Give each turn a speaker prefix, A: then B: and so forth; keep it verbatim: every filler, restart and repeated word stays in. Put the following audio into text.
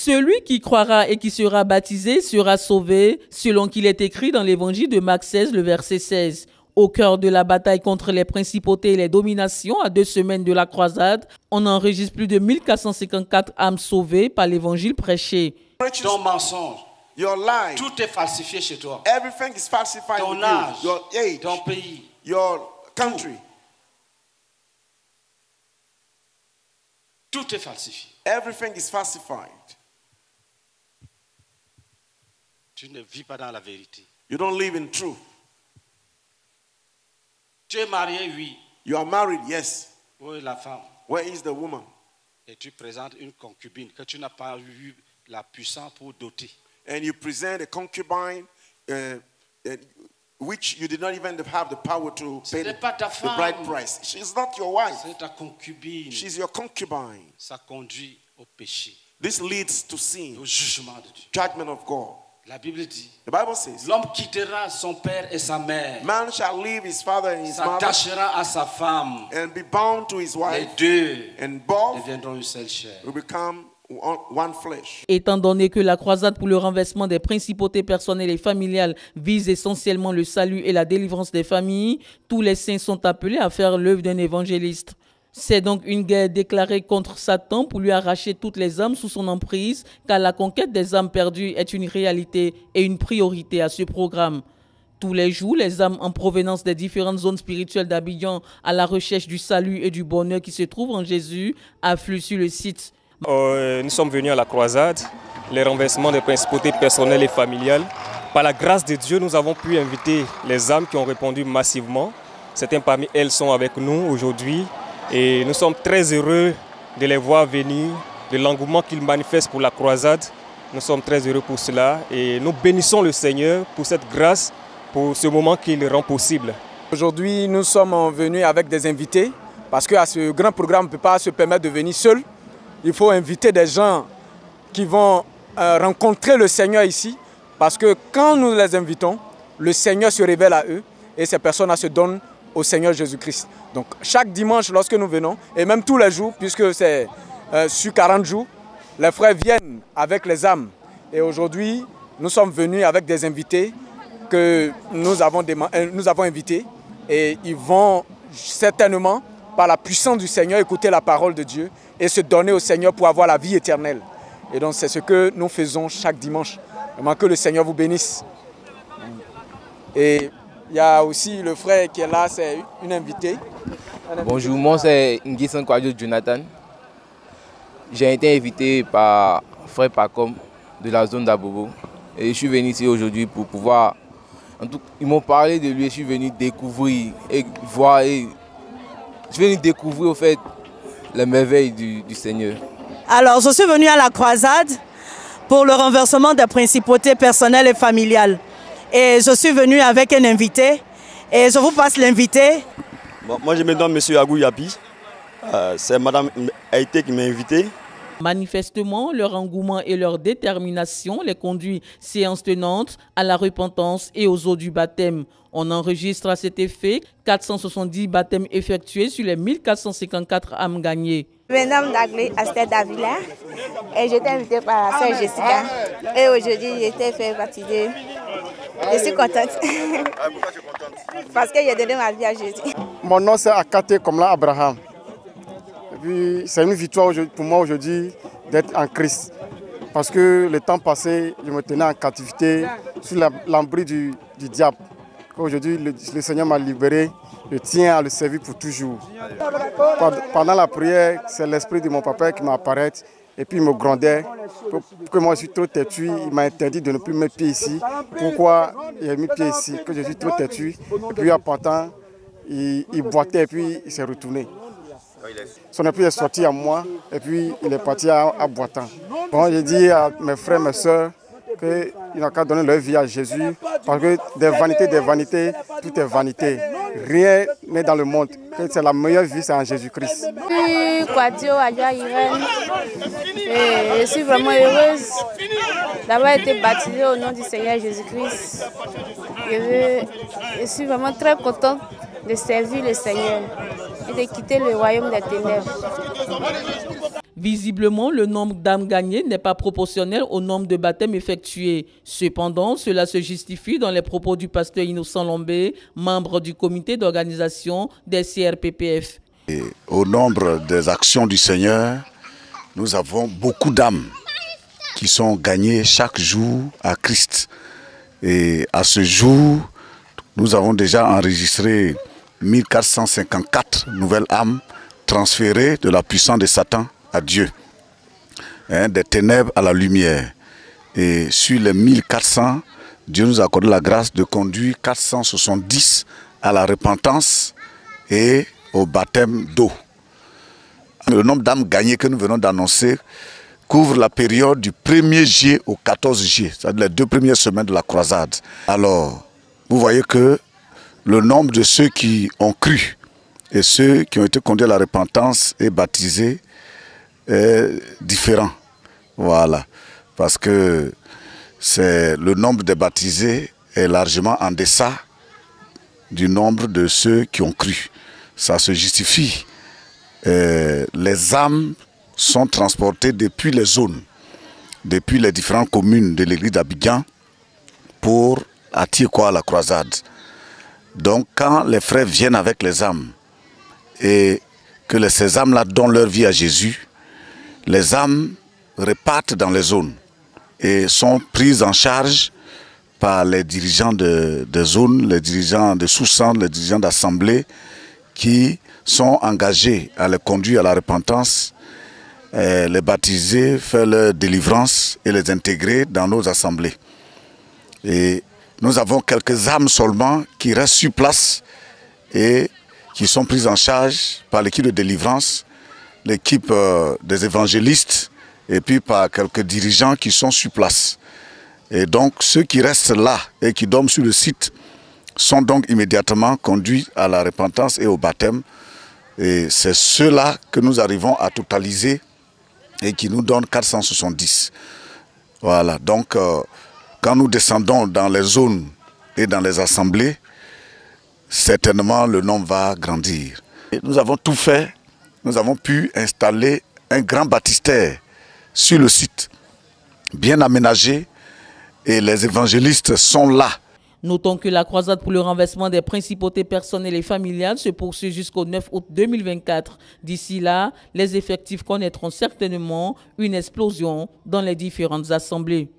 A: Celui qui croira et qui sera baptisé sera sauvé, selon qu'il est écrit dans l'évangile de Marc seize, le verset seize. Au cœur de la bataille contre les principautés et les dominations, à deux semaines de la croisade, on enregistre plus de mille quatre cent cinquante-quatre âmes sauvées par l'évangile prêché.
B: Ton mensonge,
C: your lie,
B: tout est falsifié chez toi.
C: everything is falsified.
B: Ton
C: with
B: âge,
C: you. Your age,
B: ton pays,
C: your country,
B: tout est falsifié.
C: everything is falsified.
B: Tu ne vis pas dans la vérité.
C: You don't live in truth.
B: Tu es marié, oui.
C: You are married, yes.
B: Où est la femme?
C: Where is the woman?
B: Et tu présentes une concubine que tu n'as pas eu la puissance pour doter.
C: And you present a concubine uh, uh, which you did not even have the power to
B: Ce
C: pay
B: n'est
C: the,
B: pas ta
C: the
B: femme.
C: bride price. She's not your wife.
B: C'est ta concubine.
C: She's your concubine.
B: Ça conduit au péché,
C: This leads to sin,
B: au jugement de Dieu.
C: judgment of God.
B: La Bible dit,
C: The Bible says,
B: l'homme quittera son père et sa mère,
C: man shall leave his father and his mother
B: s'attachera à sa femme.
C: and be bound to his
B: Les
C: wife,
B: deux
C: and both
B: deviendront une seule chair.
C: will become one one flesh.
A: Étant donné que la croisade pour le renversement des principautés personnelles et familiales vise essentiellement le salut et la délivrance des familles, tous les saints sont appelés à faire l'œuvre d'un évangéliste. C'est donc une guerre déclarée contre Satan pour lui arracher toutes les âmes sous son emprise, car la conquête des âmes perdues est une réalité et une priorité à ce programme. Tous les jours, les âmes en provenance des différentes zones spirituelles d'Abidjan à la recherche du salut et du bonheur qui se trouvent en Jésus affluent sur le site.
D: Euh, nous sommes venus à la croisade, les renversements des principautés personnelles et familiales. Par la grâce de Dieu, nous avons pu inviter les âmes qui ont répondu massivement. Certains parmi elles sont avec nous aujourd'hui. Et nous sommes très heureux de les voir venir, de l'engouement qu'ils manifestent pour la croisade. Nous sommes très heureux pour cela et nous bénissons le Seigneur pour cette grâce, pour ce moment qu'il rend possible.
E: Aujourd'hui, nous sommes venus avec des invités parce qu'à ce grand programme, on ne peut pas se permettre de venir seul. Il faut inviter des gens qui vont euh, rencontrer le Seigneur ici parce que quand nous les invitons, le Seigneur se révèle à eux et ces personnes-là se donnent au Seigneur Jésus-Christ. Donc chaque dimanche lorsque nous venons, et même tous les jours, puisque c'est euh, sur quarante jours, les frères viennent avec les âmes. Et aujourd'hui, nous sommes venus avec des invités que nous avons, nous avons invités. Et ils vont certainement, par la puissance du Seigneur, écouter la parole de Dieu et se donner au Seigneur pour avoir la vie éternelle. Et donc c'est ce que nous faisons chaque dimanche. Vraiment que le Seigneur vous bénisse. Et il y a aussi le frère qui est là, c'est une invitée.
F: Bonjour, moi c'est Nguissan Kwadjo Jonathan. J'ai été invité par frère Pacom de la zone d'Abobo. Et je suis venu ici aujourd'hui pour pouvoir... En tout, ils m'ont parlé de lui, je suis venu découvrir et voir. Et je suis venu découvrir au fait les merveilles du, du Seigneur.
G: Alors, je suis venu à la croisade pour le renversement des principautés personnelles et familiales. Et je suis venu avec un invité et je vous passe l'invité.
H: Bon, moi je me nomme M. Agou Yapi, euh, c'est Mme Haïté qui m'a invité.
A: Manifestement, leur engouement et leur détermination les conduit, séance tenante, à la repentance et aux eaux du baptême. On enregistre à cet effet quatre cent soixante-dix baptêmes effectués sur les mille quatre cent cinquante-quatre âmes gagnées.
I: Je me nomme Daglé Astel Davila et j'ai été invitée par la sœur Jessica. Et aujourd'hui, j'ai été fait baptiser. Je suis contente.
C: Pourquoi tu es contente?
I: Parce que j'ai donné ma vie à Jésus.
J: Mon nom c'est Akate Komla Abraham. C'est une victoire pour moi aujourd'hui d'être en Christ. Parce que le temps passé, je me tenais en captivité sous l'embris du, du diable. Aujourd'hui, le, le Seigneur m'a libéré. Je tiens à le servir pour toujours. Pendant la prière, c'est l'esprit de mon papa qui m'apparaît. Et puis il me grondait. Pour que moi je suis trop têtu, il m'a interdit de ne plus mettre pied ici. Pourquoi il a mis pied ici? Que je suis trop têtu. Et puis en partant, il, il boitait et puis il s'est retourné. Son esprit est sorti à moi et puis il est parti à, à boitant. Bon, j'ai dit à mes frères, mes soeurs qu'ils n'ont qu'à donner leur vie à Jésus parce que des vanités, des vanités, tout est vanité. Rien n'est dans le monde. C'est la meilleure vie, c'est en Jésus-Christ.
K: Je suis Kwadjo Adja Irène et je suis vraiment heureuse d'avoir été baptisée au nom du Seigneur Jésus-Christ. Je, je suis vraiment très contente de servir le Seigneur et de quitter le royaume des ténèbres.
A: Visiblement, le nombre d'âmes gagnées n'est pas proportionnel au nombre de baptêmes effectués. Cependant, cela se justifie dans les propos du pasteur Innocent Lombé, membre du comité d'organisation des C R P P F.
L: Et au nombre des actions du Seigneur, nous avons beaucoup d'âmes qui sont gagnées chaque jour à Christ. Et à ce jour, nous avons déjà enregistré mille quatre cent cinquante-quatre nouvelles âmes transférées de la puissance de Satan à Dieu, hein, des ténèbres à la lumière. Et sur les mille quatre cents, Dieu nous a accordé la grâce de conduire quatre cent soixante-dix à la repentance et au baptême d'eau. Le nombre d'âmes gagnées que nous venons d'annoncer couvre la période du premier juillet au quatorze juillet, c'est-à-dire les deux premières semaines de la croisade. Alors, vous voyez que le nombre de ceux qui ont cru et ceux qui ont été conduits à la repentance et baptisés est différent. Voilà. Parce que c'est le nombre de baptisés est largement en deçà du nombre de ceux qui ont cru. Ça se justifie. Euh, les âmes sont transportées depuis les zones, depuis les différentes communes de l'église d'Abidjan pour attirer quoi à la croisade. Donc quand les frères viennent avec les âmes et que ces âmes-là donnent leur vie à Jésus, les âmes repartent dans les zones et sont prises en charge par les dirigeants de, de zones, les dirigeants de sous-centres, les dirigeants d'assemblée qui sont engagés à les conduire à la repentance, les baptiser, faire leur délivrance et les intégrer dans nos assemblées. Et nous avons quelques âmes seulement qui restent sur place et qui sont prises en charge par l'équipe de délivrance, l'équipe euh, des évangélistes et puis par quelques dirigeants qui sont sur place. Et donc ceux qui restent là et qui dorment sur le site sont donc immédiatement conduits à la repentance et au baptême. Et c'est ceux-là que nous arrivons à totaliser et qui nous donnent quatre cent soixante-dix. Voilà, donc euh, quand nous descendons dans les zones et dans les assemblées, certainement le nombre va grandir. Et nous avons tout fait, nous avons pu installer un grand baptistère sur le site, bien aménagé, et les évangélistes sont là.
A: Notons que la croisade pour le renversement des principautés personnelles et familiales se poursuit jusqu'au neuf août deux mille vingt-quatre. D'ici là, les effectifs connaîtront certainement une explosion dans les différentes assemblées.